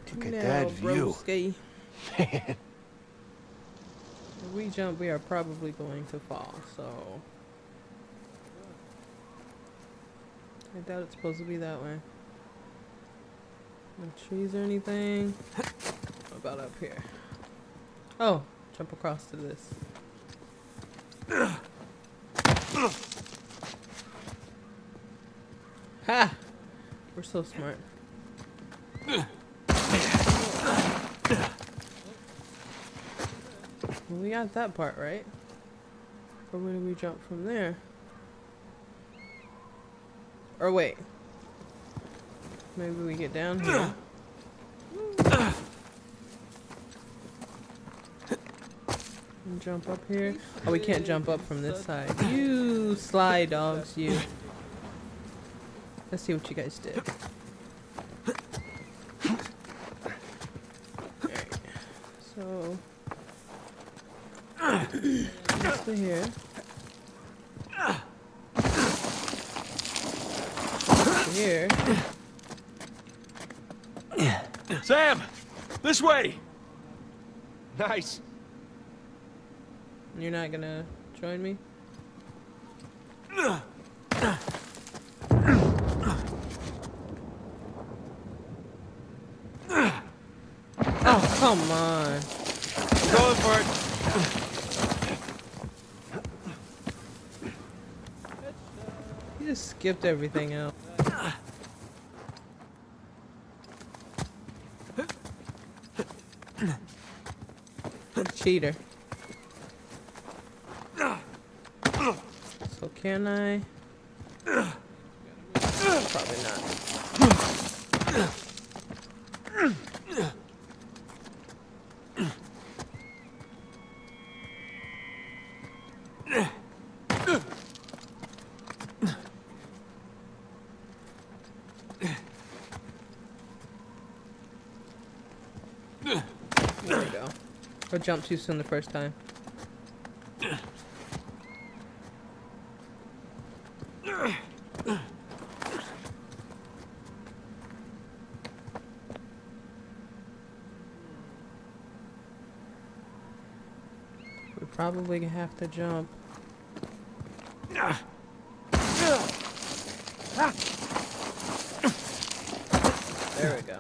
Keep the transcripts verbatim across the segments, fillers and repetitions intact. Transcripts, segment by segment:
Look at now, that view. broski. Man. If we jump, we are probably going to fall, so... I doubt it's supposed to be that way. No trees or anything. What about up here? Oh, jump across to this. Ha! We're so smart. Well, we got that part right. Or where do we jump from there? Or wait. Maybe we get down here. And jump up here. Oh, we can't jump up from this side. You sly dogs, you. Let's see what you guys did. Alright. So. Let's go here. Here. Sam! This way! Nice. You're not gonna join me? Oh, come on. Going for it. You just skipped everything else. What a cheater. So can I? Probably not. There we go. I jumped too soon the first time. We probably have to jump. There we go.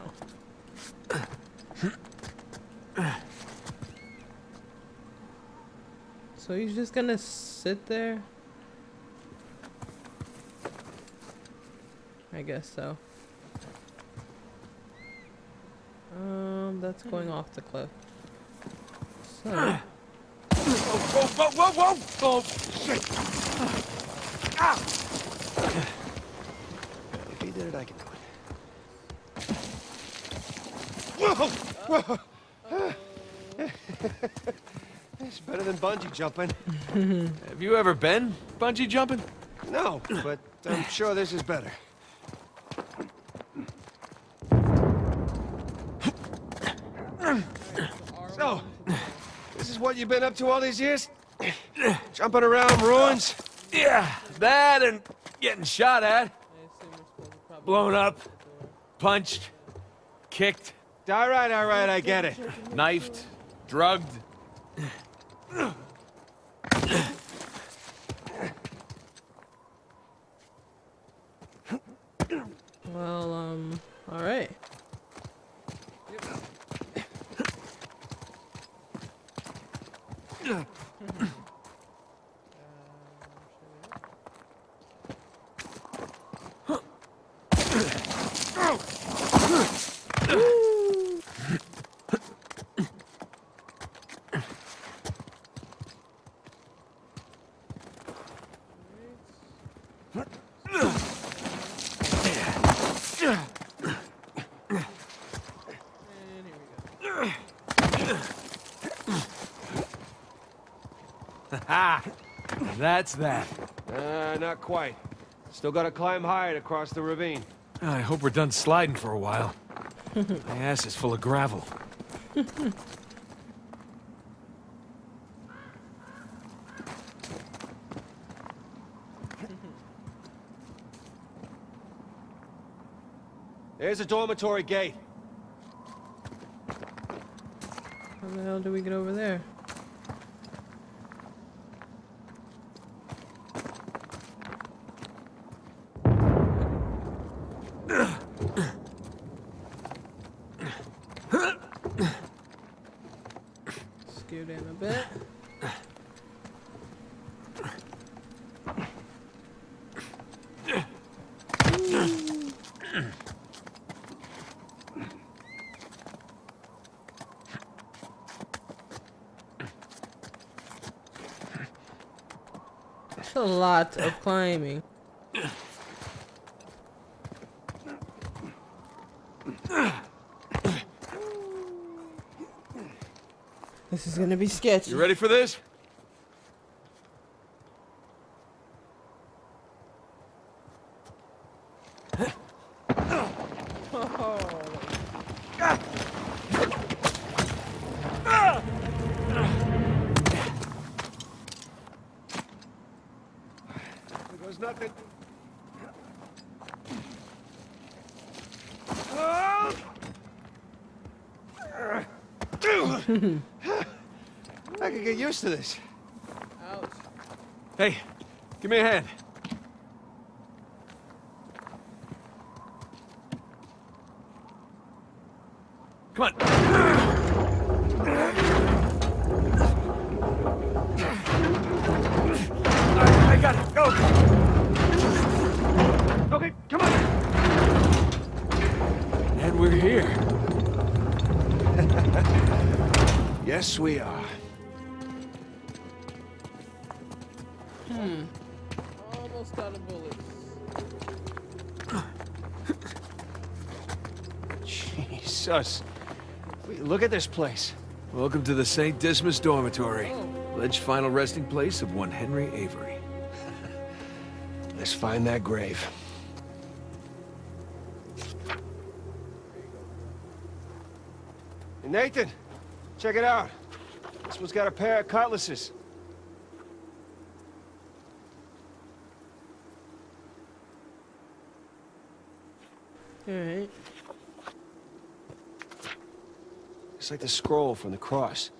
So he's just gonna sit there? I guess so. Um, that's going off the cliff. So. Whoa, whoa, whoa, whoa, whoa! Oh, shit! Ah! If he did it, I can do it. Whoa! Whoa! It's better than bungee jumping. Have you ever been bungee jumping? No, but I'm sure this is better. So, this is what you've been up to all these years? Jumping around ruins? Yeah, that and getting shot at, blown up, punched, kicked, All right, all right, I get it. knifed, drugged. Well, um, alright. Ha! That's that. Uh, not quite. Still gotta climb higher to cross the ravine. I hope we're done sliding for a while. My ass is full of gravel. There's a dormitory gate. How the hell do we get over there? Scoot in a bit. That's a lot of climbing. This is gonna be sketchy. You ready for this? There goes nothing. I could get used to this. Ouch. Hey, give me a hand. Come on. I, I got it. Go. Okay, come on. And we're here. Yes, we are. Hmm. Almost out of bullets. Jesus. Look at this place. Welcome to the Saint Dismas Dormitory. Oh. Alleged final resting place of one Henry Avery. Let's find that grave. Hey, Nathan, check it out. This one's got a pair of cutlasses. Alright. It's like the scroll from the cross.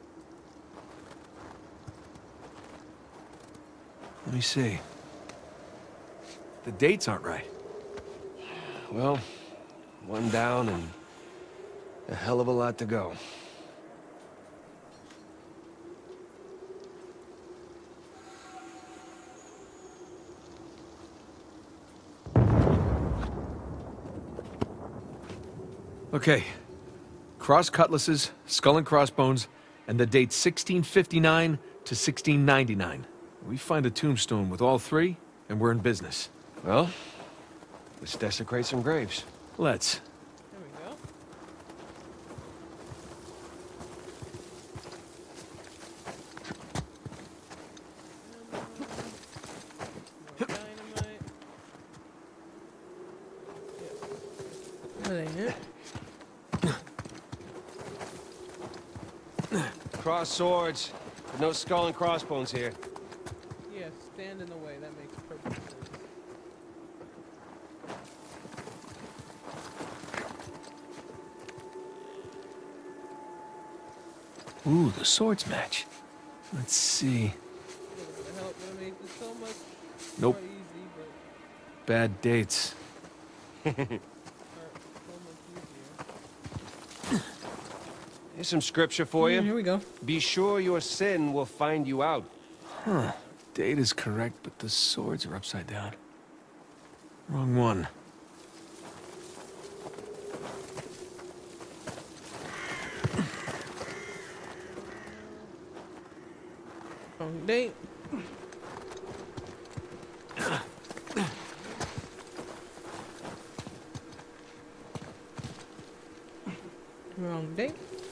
Let me see. The dates aren't right. Well, one down and a hell of a lot to go. Okay. Cross cutlasses, skull and crossbones, and the date sixteen fifty-nine to sixteen ninety-nine. We find a tombstone with all three, and we're in business. Well, let's desecrate some graves. Let's. There we go. More dynamite. Yes. That ain't it. Cross swords, but no skull and crossbones here. Yes, stand in the way. That makes perfect sense. Ooh, the swords match. Let's see. A little bit of help would have made this so much Nope. more easy, but Bad dates. or so much easier. Here's some scripture for Mm, you. here we go. Be sure your sin will find you out. Huh. Date is correct, but the swords are upside down. Wrong one. Wrong date. Wrong date.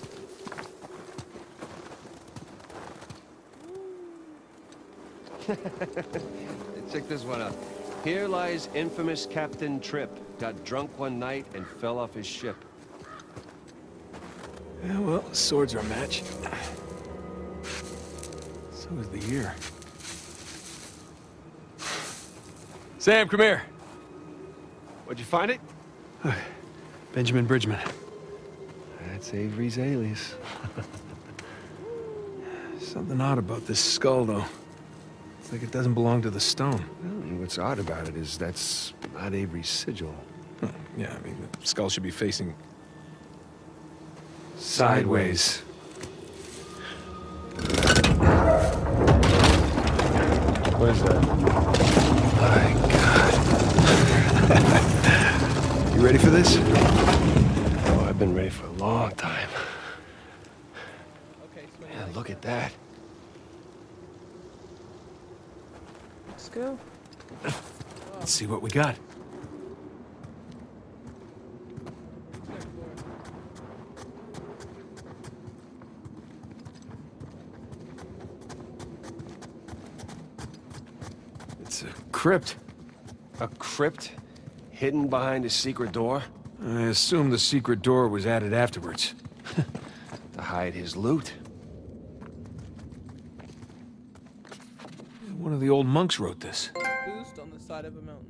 Check this one out. Here lies infamous Captain Tripp. Got drunk one night and fell off his ship. Yeah, well, swords are a match. So is the year. Sam, come here. Where'd you find it? Benjamin Bridgman. That's Avery's alias. Something odd about this skull, though. It's like it doesn't belong to the stone. Well, what's odd about it is that's not Avery's sigil. Huh. Yeah, I mean, the skull should be facing Sideways. What is that? My God. You ready for this? Oh, I've been ready for a long time. Okay, so Man, look at that. let's go. Let's see what we got. It's a crypt. A crypt hidden behind a secret door I assume the secret door was added afterwards. to hide his loot. One of the old monks wrote this. Boost on the side of a mountain.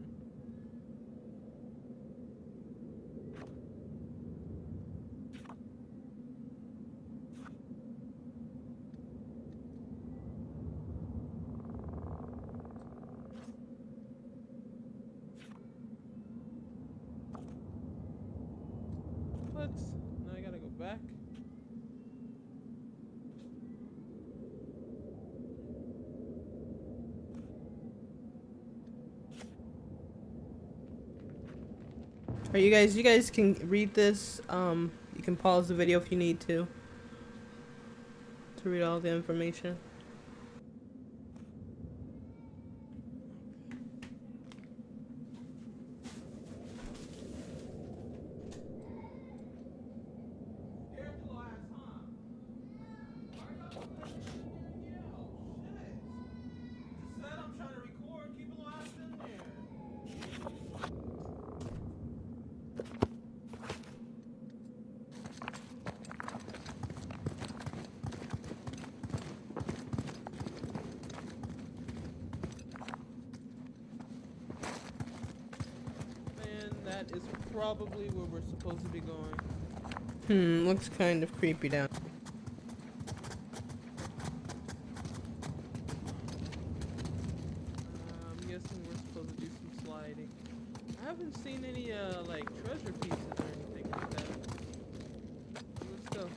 What? Now I gotta go back. Alright, you guys, you guys can read this. Um, you can pause the video if you need to. To read all the information. That is probably where we're supposed to be going. Hmm, looks kind of creepy down. Uh, I'm guessing we're supposed to do some sliding. I haven't seen any, uh, like, treasure pieces or anything like that. Let's go.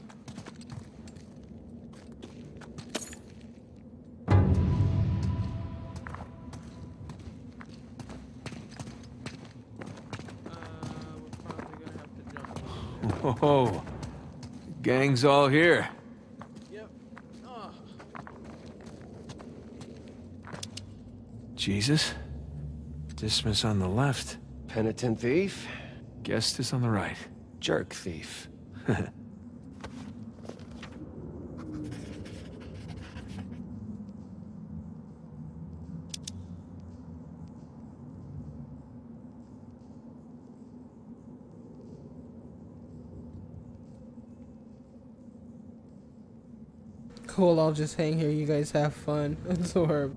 Oh, gang's all here. Yep. Oh. Jesus. Dismas on the left. Penitent thief, Guest on the right. jerk thief. Cool, I'll just hang here. You guys have fun. Absorb.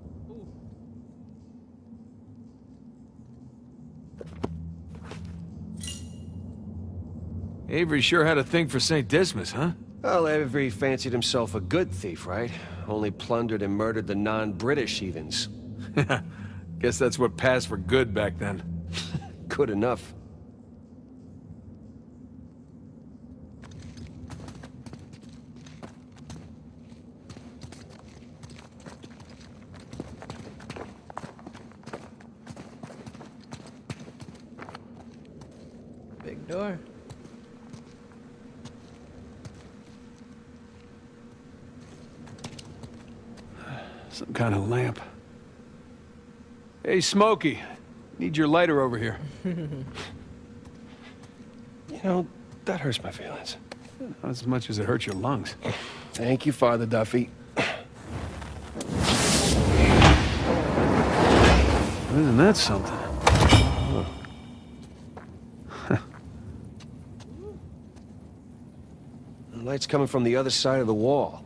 Avery sure had a thing for Saint Dismas, huh? Well, Avery fancied himself a good thief, right? Only plundered and murdered the non-British heathens. Guess that's what passed for good back then. Good enough. Big door. Some kind of lamp. Hey, Smokey. Need your lighter over here. You know, that hurts my feelings. Not as much as it hurts your lungs. Thank you, Father Duffy. Isn't that something? The light's coming from the other side of the wall.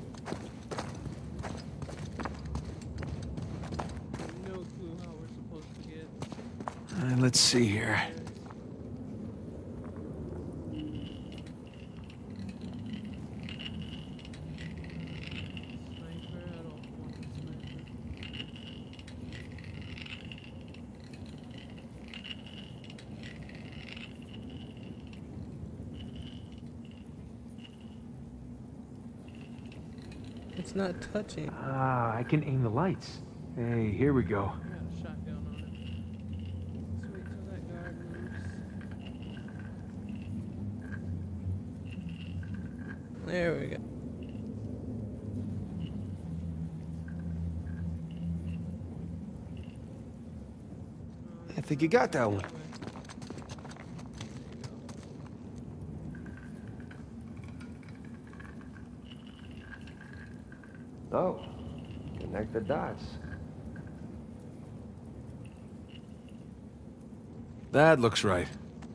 No clue how we're supposed to get. Uh, let's see here. It's not touching. Ah, I can aim the lights. Hey, here we go. I got a shotgun on it. Let's wait till that guard moves. There we go. I think you got that one. Oh, connect the dots. That looks right.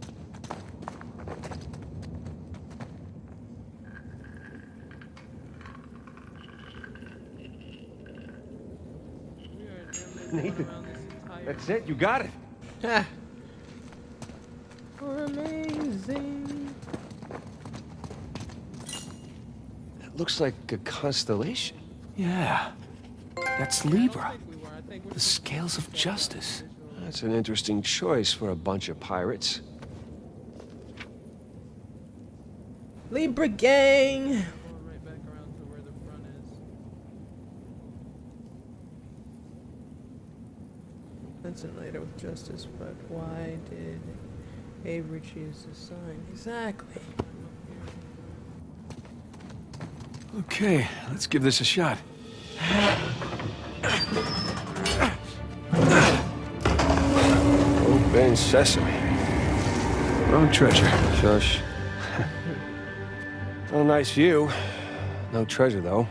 We are damn near Nathan, going around this entire That's it, you got it. Ah. Amazing. That looks like a constellation. Yeah. That's I don't Libra. think we were. I think we're The just scales of focused on justice. visuals. That's an interesting choice for a bunch of pirates. Libra gang. Going right back around to where the front is. Mention later with justice, but why did Avery choose to sign? Exactly. Okay, let's give this a shot. Open sesame. Wrong treasure. Shush. Well, nice view. No treasure, though.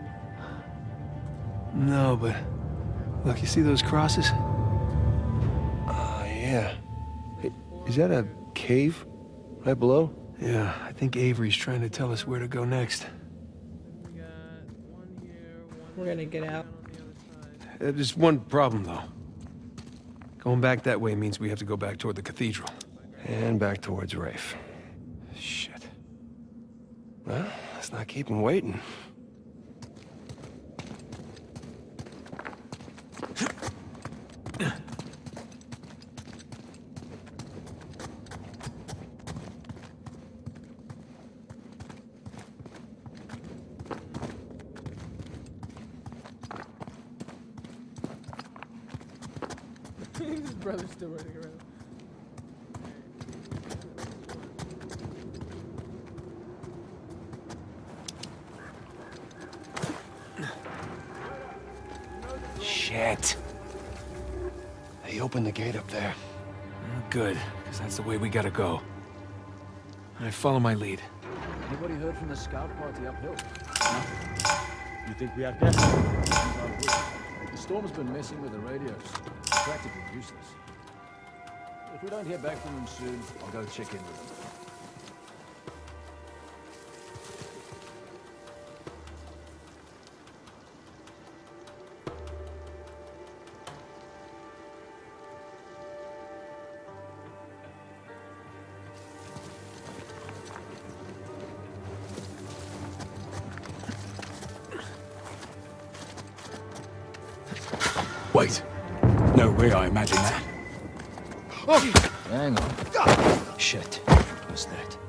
No, but look, you see those crosses? Oh, yeah. Hey, is that a cave right below? Yeah, I think Avery's trying to tell us where to go next. We got one here, one We're gonna get out. on the other side. Uh, There's one problem, though. Going back that way means we have to go back toward the cathedral. And back towards Rafe. Shit. Well, let's not keep him waiting. His brother's still running around. Shit. They opened the gate up there. Oh, good, because that's the way we gotta go. All right, follow my lead. Anybody heard from the scout party uphill? No? You think we have depth? The storm's been messing with the radios. Practically useless. If we don't hear back from them soon, I'll go check in with them. Wait. No way I imagine that. Hang on. Shit. What's that?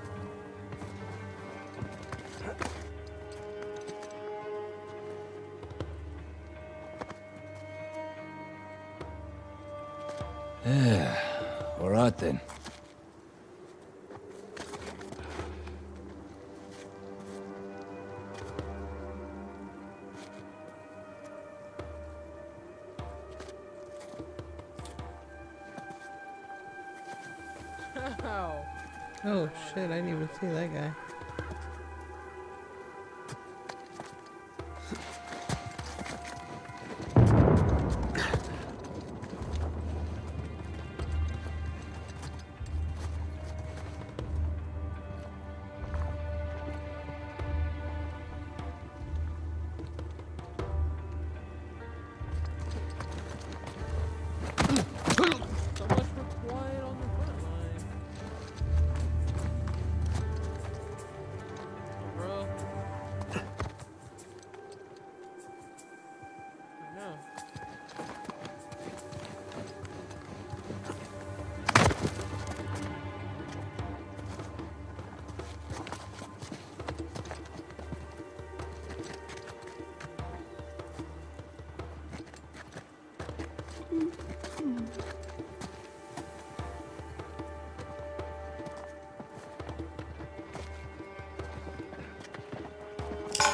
Yeah. All right then. Ow. Oh shit, I didn't even see that guy. So much for quiet on the front line.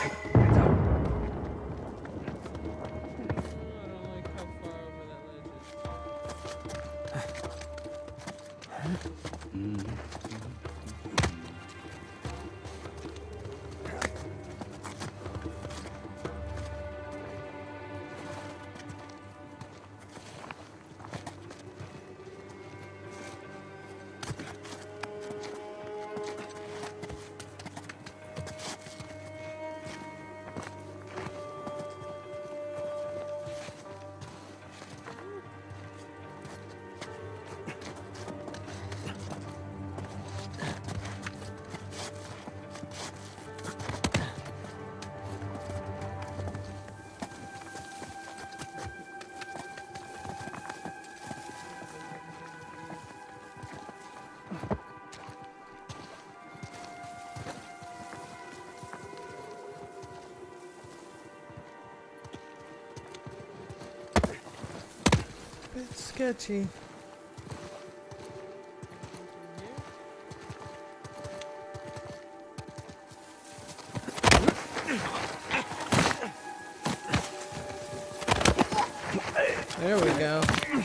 like how far over that ledge is. Bit sketchy. There we go.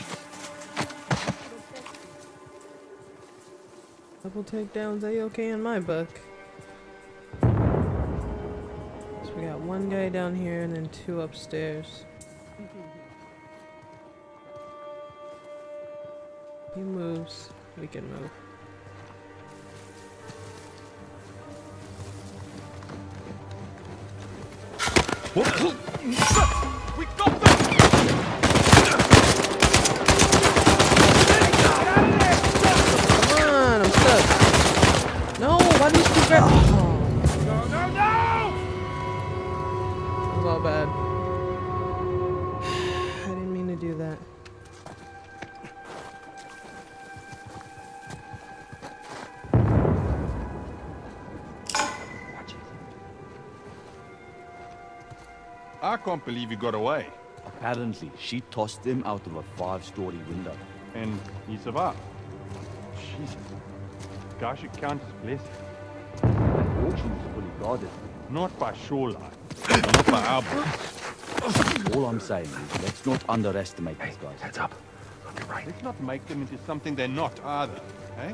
Double takedowns A-okay in my book. So we got one guy down here and then two upstairs. He moves, we can move. We got them! Come on, I'm stuck. No, why do you keep grabbing? Oh. No, no, no! It was all bad. I didn't mean to do that. I can't believe you got away. Apparently, she tossed him out of a five-story window. And he survived. Jesus. Guy should count his blessings. That auction was fully guarded. Not by shoreline. Not by our boats. All I'm saying is, let's not underestimate these guys. Heads up. I'll be right. Let's not make them into something they're not either, eh?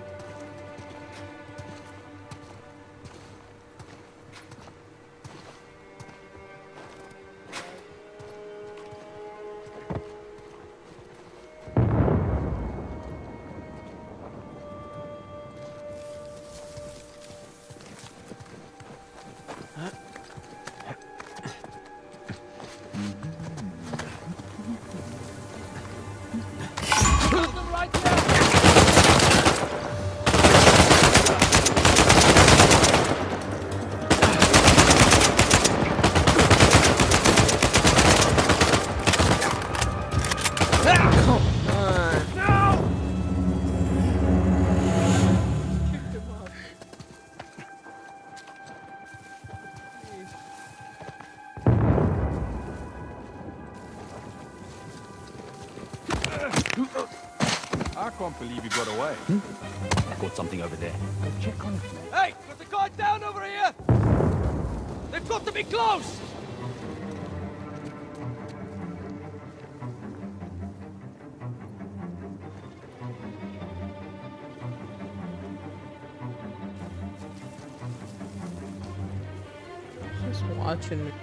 I can't believe you got away. I got something over there. Check on it. Hey, got the guard down over here! They've got to be close! Just watching me.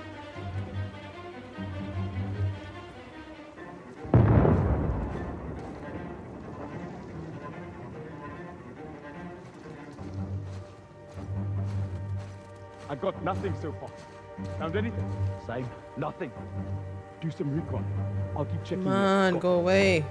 I got nothing so far. Found anything? Same. Nothing. Do some recon. I'll keep checking. Come on, go away.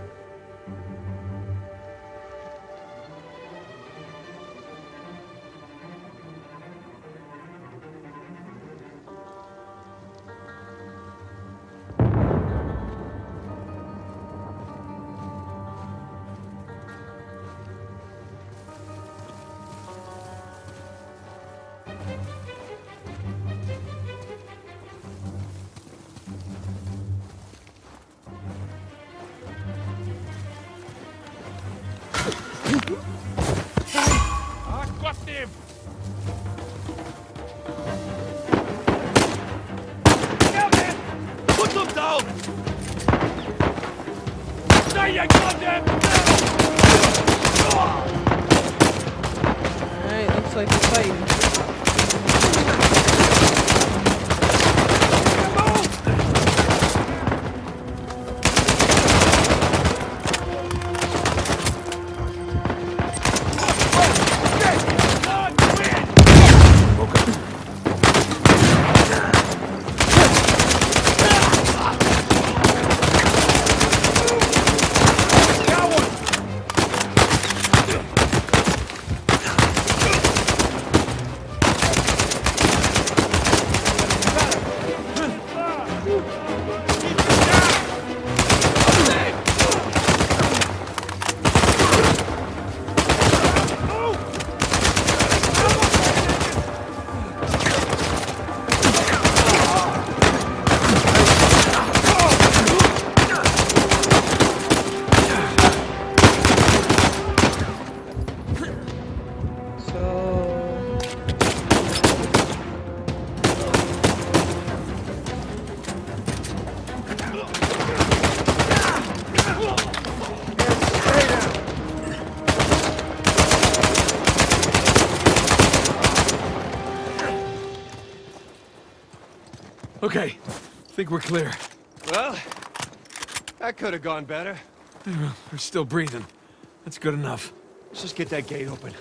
Okay, think we're clear. Well, that could have gone better. We're still breathing. That's good enough. Let's just get that gate open.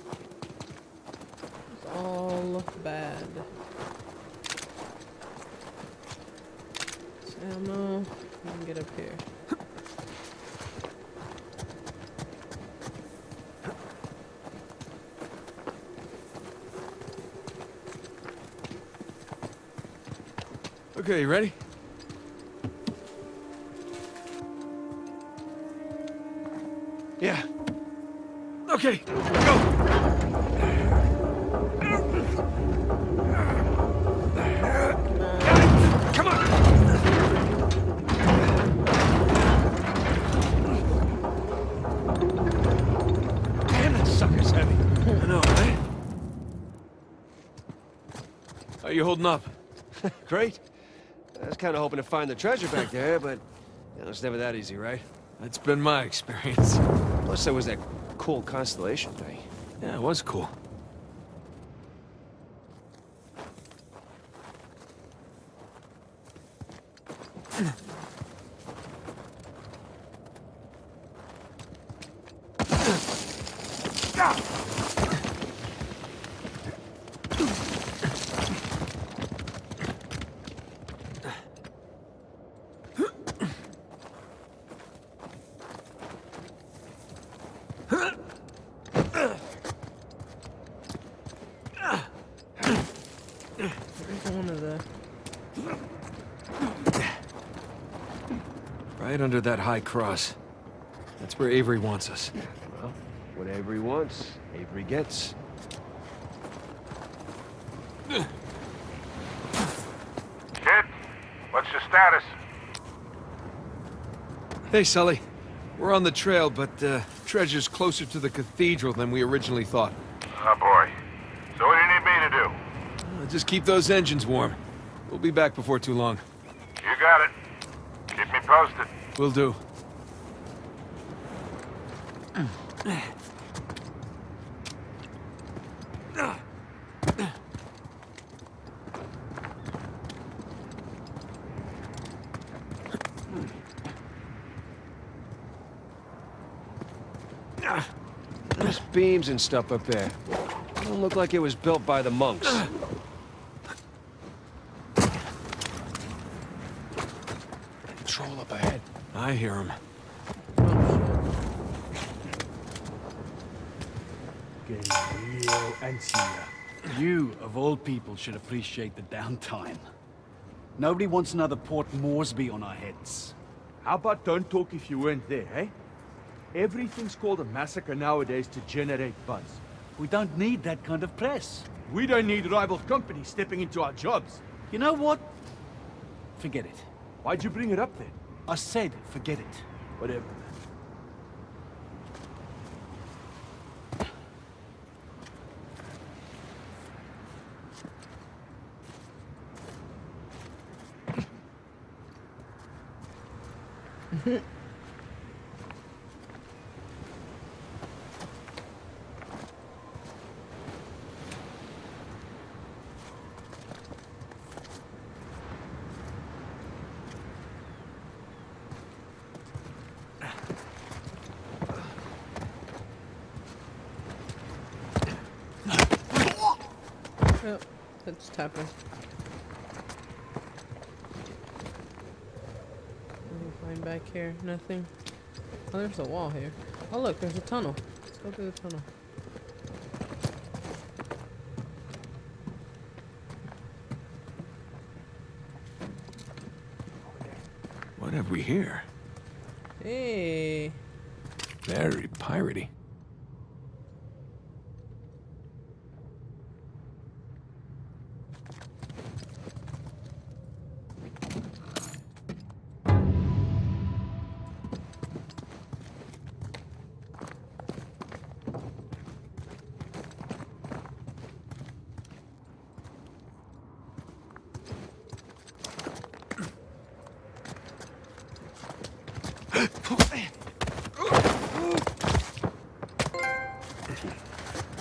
It's all bad. Ammo. We can get up here. Okay, you ready? Yeah. Okay, go! Come on! Damn, that sucker's heavy. I know, right? How you holding up? Great. I was kind of hoping to find the treasure back there, but you know, it's never that easy, right? That's been my experience. Plus, there was that cool constellation thing. Yeah, it was cool. There's one of the... Right under that high cross. That's where Avery wants us. Well, what Avery wants, Avery gets. Kid, what's your status? Hey, Sully. We're on the trail, but uh, treasure's closer to the cathedral than we originally thought. Oh, boy. So what do you need me to do? Uh, just keep those engines warm. We'll be back before too long. You got it. Keep me posted. Will do. There's beams and stuff up there. Don't look like it was built by the monks. Patrol up ahead. I hear him. Getting real antsy here. You, of all people, should appreciate the downtime. Nobody wants another Port Moresby on our heads. How about don't talk if you weren't there, eh? Everything's called a massacre nowadays to generate buzz. We don't need that kind of press. We don't need rival companies stepping into our jobs. You know what? Forget it. Why'd you bring it up then? I said forget it. Whatever. Oh, that's tapping. What do you find back here? Nothing. Oh, there's a wall here. Oh, look, there's a tunnel. Let's go through the tunnel. What have we here? Hey. Very piratey.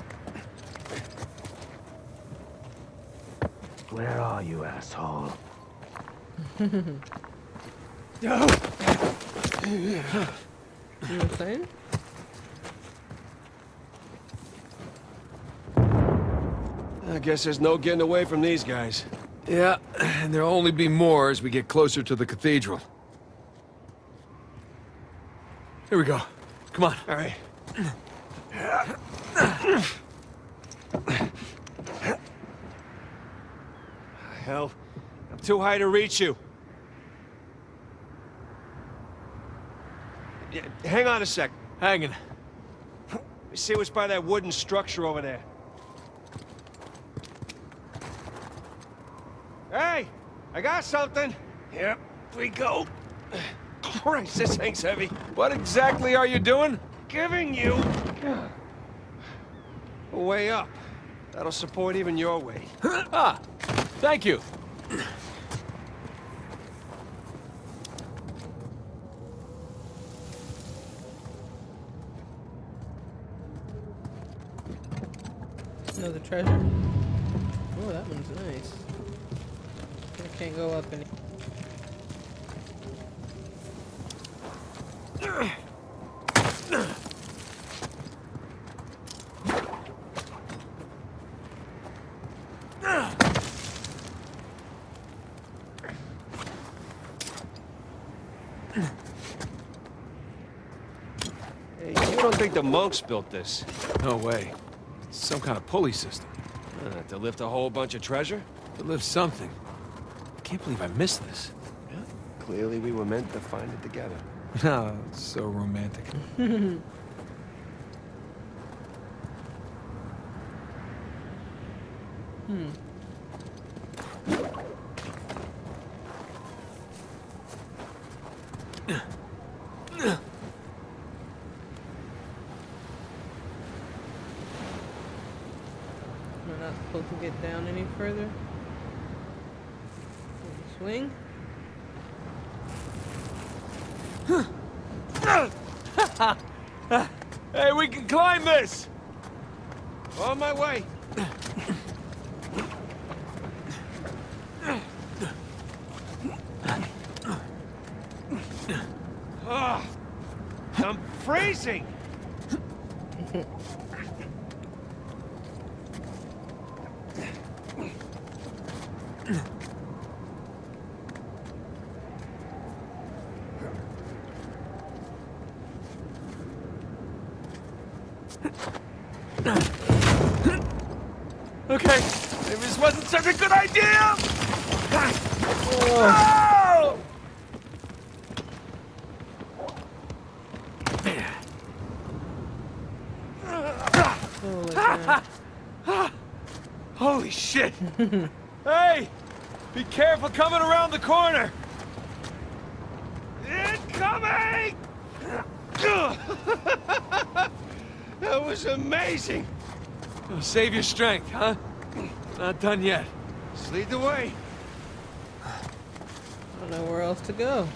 Where are you, asshole? You were saying? I guess there's no getting away from these guys. Yeah, and there'll only be more as we get closer to the cathedral. Here we go. Come on. All right. Hell, I'm too high to reach you. Yeah, hang on a sec. Hanging. Let me see what's by that wooden structure over there. Hey! I got something! Yep, we go. Christ, this thing's heavy. What exactly are you doing? Giving you a way up. That'll support even your weight. Ah, thank you. Another treasure. Oh, that one's nice. I can't go up any. Hey, you don't think the monks built this? No way. It's some kind of pulley system. Uh, to lift a whole bunch of treasure? To lift something. I can't believe I missed this. Yeah, clearly we were meant to find it together. No, it's so romantic. Hmm. Am I not supposed to get down any further? Swing? Hey, we can climb this! On my way. Oh, I'm freezing! Okay, maybe this wasn't such a good idea! Oh. Holy crap. Holy shit! Hey! Be careful coming around the corner! Incoming! That was amazing! Oh, save your strength, huh? Not done yet. Just lead the way. I don't know where else to go.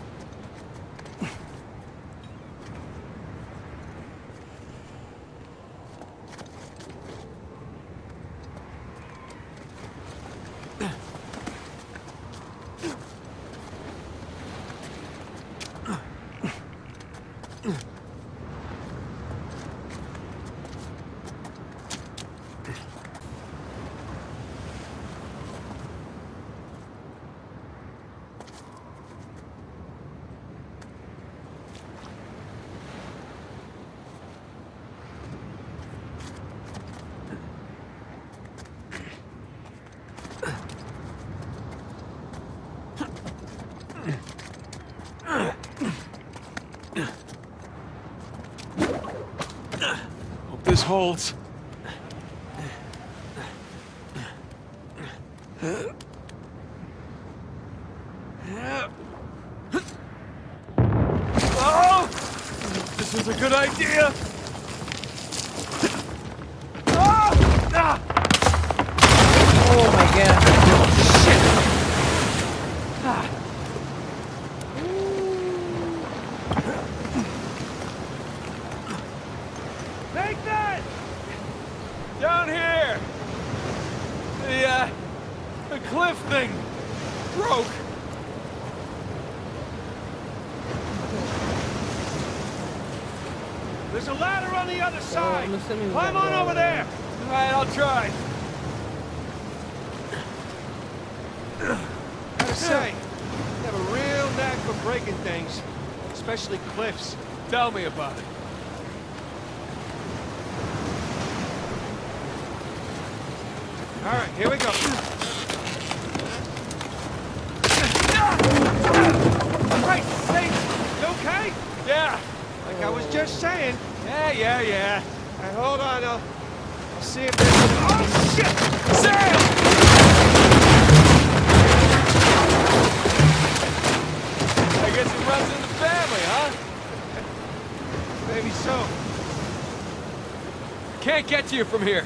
Hope this holds. Oh! This is a good idea! Ah! Ah! Oh my god. Shit! Ah. Take that! Down here! The, uh, the cliff thing broke. There's a ladder on the other side. I'm assuming we Climb gotta on go over over there. All right, I'll try. Gotta say, you have a real knack for breaking things, especially cliffs. Tell me about it. All right, here we go. Right, safe. You okay? Yeah. Like I was just saying. Yeah, yeah, yeah. All right, hold on, I'll, I'll see if there's... Oh, shit! Sam! I guess it runs in the family, huh? Maybe so. Can't get to you from here.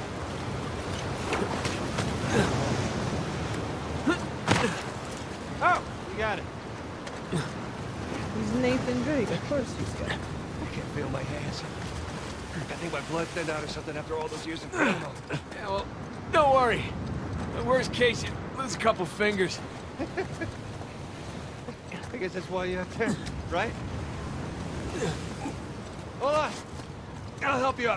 Oh, you got it. He's Nathan Drake, of course he's got it. I can't feel my hands. I think my blood thinned out or something after all those years in prison. Yeah, well, don't worry. The worst case, you lose a couple fingers. I guess that's why you're out there, right? Hold on. I'll help you up.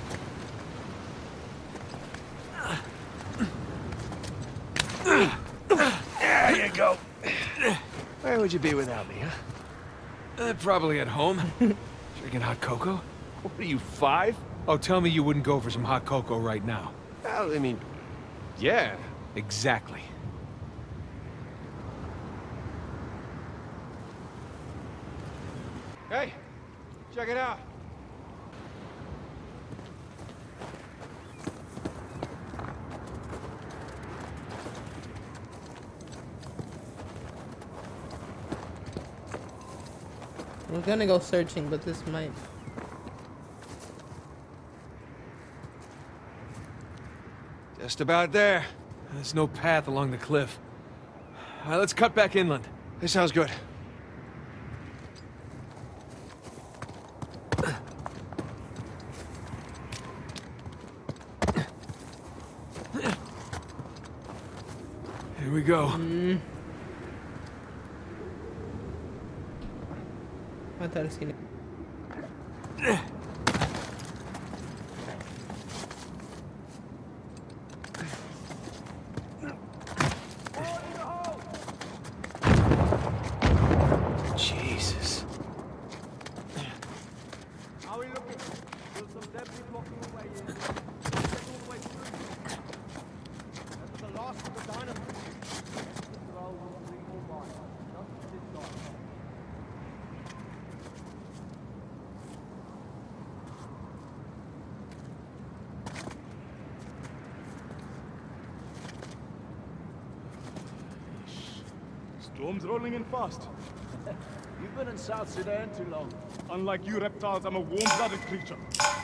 There you go. Where would you be without me, huh? Uh, probably at home. Drinking hot cocoa. What are you, five? Oh, tell me you wouldn't go for some hot cocoa right now. Well, I mean, yeah. Exactly. Hey, check it out. We're gonna go searching, but this might... Just about there. There's no path along the cliff. All right, let's cut back inland. This sounds good. Here we go. Mm. I thought I seen it. Jesus. How are we looking? There's some debris blocking the way in. Get all the way through. That's the last of the dynamite. Storm's rolling in fast. You've been in South Sudan too long. Unlike you reptiles, I'm a warm-blooded creature.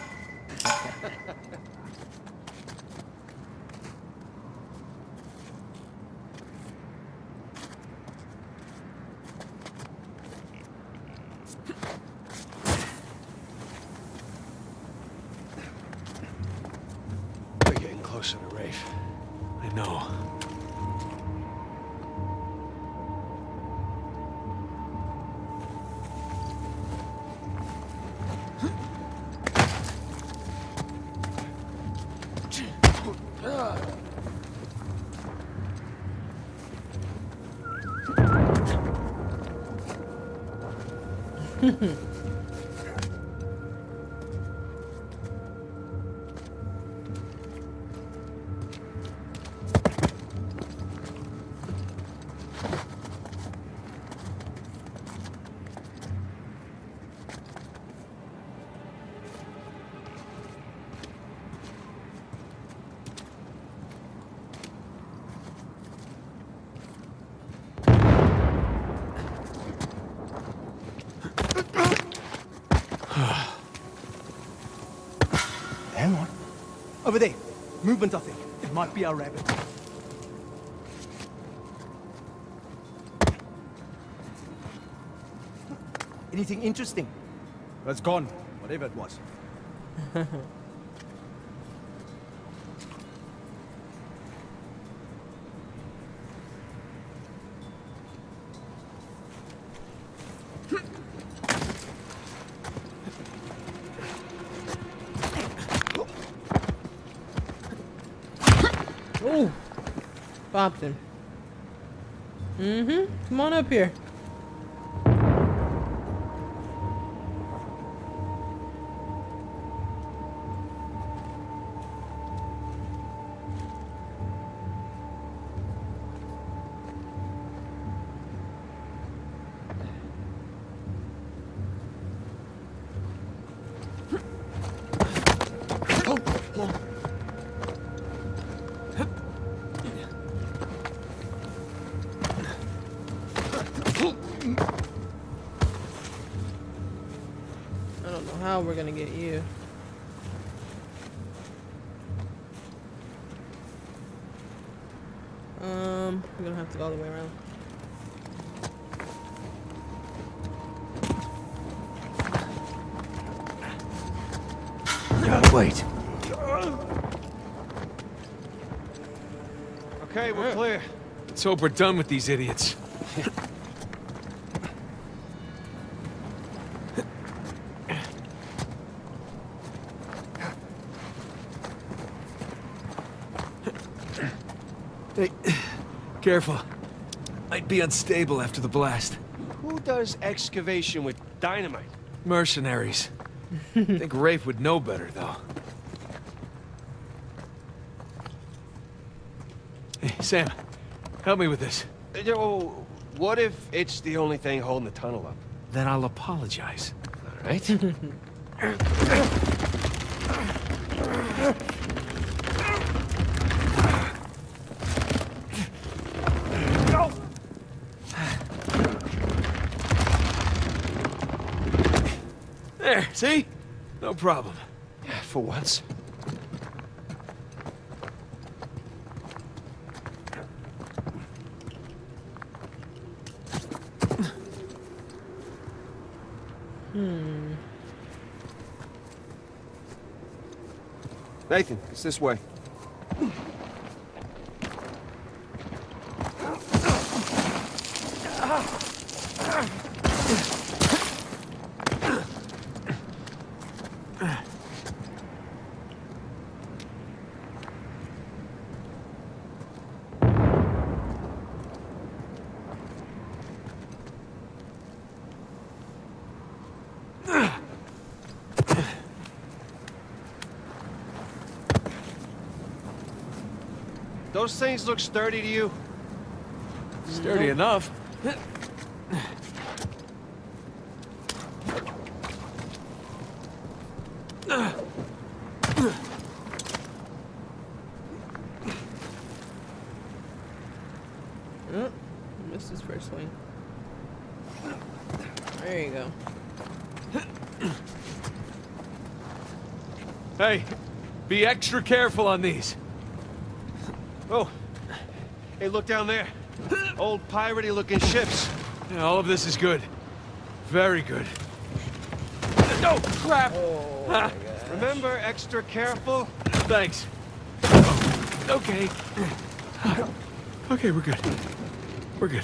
We're getting closer to Rafe. I know. Hang on. Over there. Movement, I think. It might be our rabbit. Anything interesting? It's gone. Whatever it was. Stopped him. Mm-hmm. Come on up here. I don't know how we're gonna get you. Um, we're gonna have to go all the way around. Wait. Okay, we're clear. Let's hope we're done with these idiots. Hey, careful. Might be unstable after the blast. Who does excavation with dynamite? Mercenaries. I think Rafe would know better, though. Hey, Sam, help me with this. You know, what if it's the only thing holding the tunnel up? Then I'll apologize. All right. There, see? No problem. Yeah, for once. Hmm. Nathan, it's this way. Those things look sturdy to you? Sturdy enough. Oh, missed his first swing. There you go. Hey, be extra careful on these. Oh, hey, look down there. Old piratey looking ships. Yeah, all of this is good. Very good. No, crap! Oh, Ah, Remember, extra careful? thanks. Okay. Okay, we're good. We're good.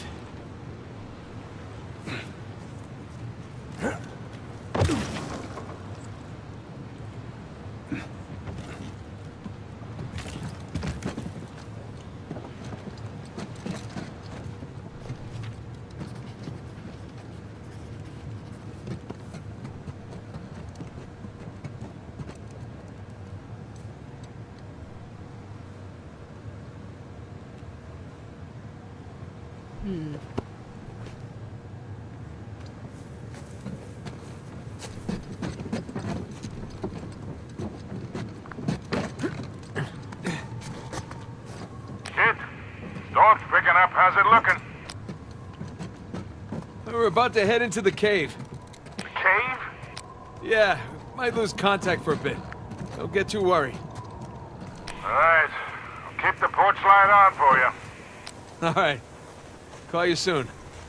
Hmm. Kid, storm's picking up. How's it looking? We're about to head into the cave. The cave? Yeah, might lose contact for a bit. Don't get too worried. All right. I'll keep the porch light on for you. All right. Call you soon.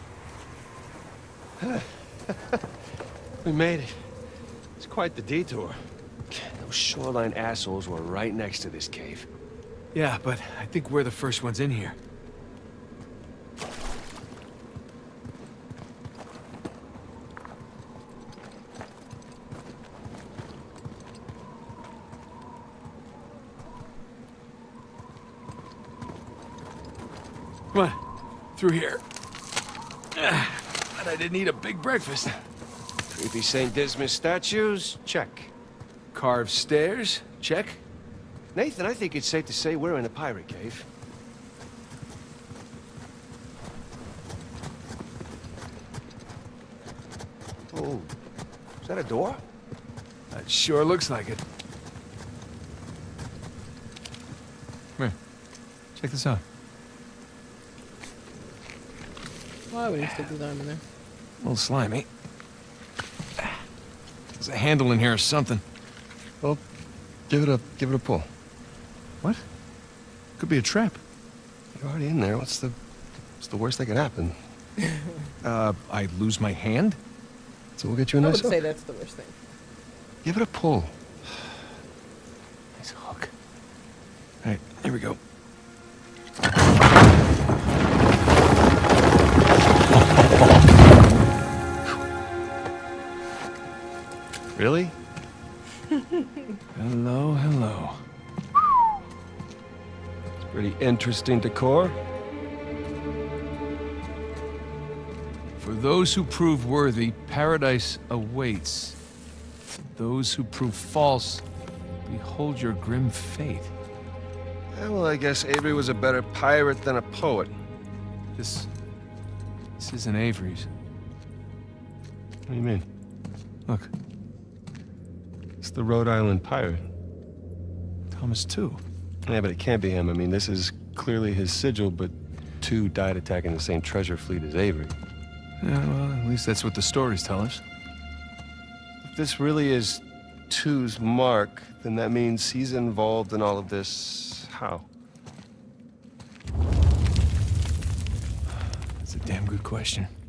We made it. It's quite the detour. Those shoreline assholes were right next to this cave. Yeah, but I think we're the first ones in here. Come on, through here. Ah, but I didn't eat a big breakfast. Creepy Saint Dismas statues? Check. Carved stairs? Check. Nathan, I think it's safe to say we're in a pirate cave. Oh, is that a door? That sure looks like it. Come here. Check this out. Why would you stick his arm in there? A little slimy. There's a handle in here or something. Well, give it a give it a pull. What? Could be a trap. You're already in there. What's the what's the worst that could happen? uh, I lose my hand? So we'll get you a I nice would say hook. that's the worst thing. Give it a pull. Nice hook. All right, here we go. Really? Hello, hello. It's pretty interesting decor. For those who prove worthy, paradise awaits. Those who prove false, behold your grim fate. Yeah, well, I guess Avery was a better pirate than a poet. This... this isn't Avery's. What do you mean? Look, It's the Rhode Island pirate. Thomas Tew. Yeah, but it can't be him. I mean, this is clearly his sigil, but Tew died attacking the same treasure fleet as Avery. Yeah, well, at least that's what the stories tell us. If this really is Tew's mark, then that means he's involved in all of this. How? That's a damn good question.